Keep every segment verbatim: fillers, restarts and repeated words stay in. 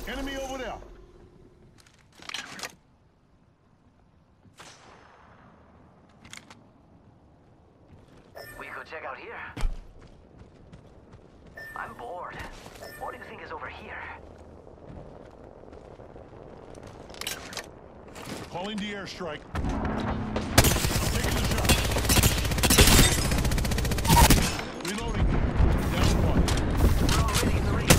Enemy over there. We could check out here. I'm bored. What do you think is over here? Calling the airstrike. Taking the shot. Reloading. Down one. We're already in the ring.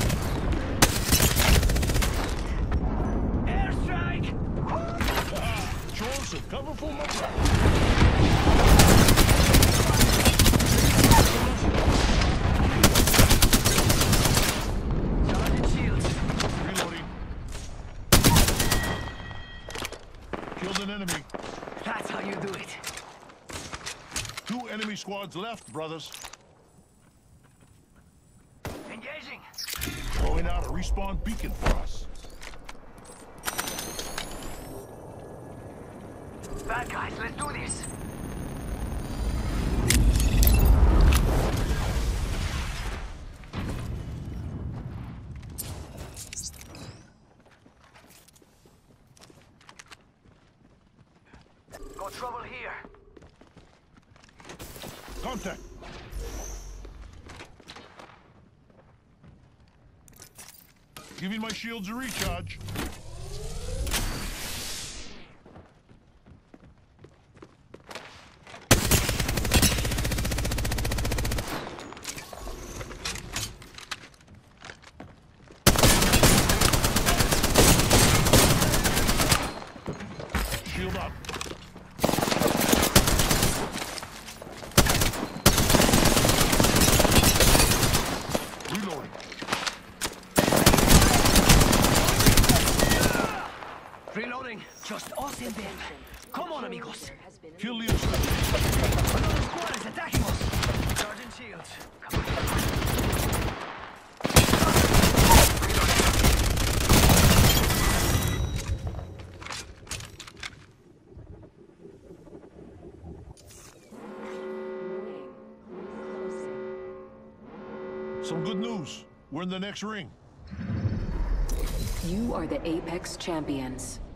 Airstrike! Ah, Joseph, cover for my brother. Charging shields. Reloading. Killed an enemy. That's how you do it. Two enemy squads left, brothers. Engaging. Throwing out a respawn beacon for us. Bad guys, let's do this. Got trouble here. Contact. Giving my shields a recharge. Shield up. Reloading. Reloading. Just us in them. Come on, amigos. Kill the obstacle. Another squad is attacking us. Charging shields. Some good news. We're in the next ring. You are the Apex Champions.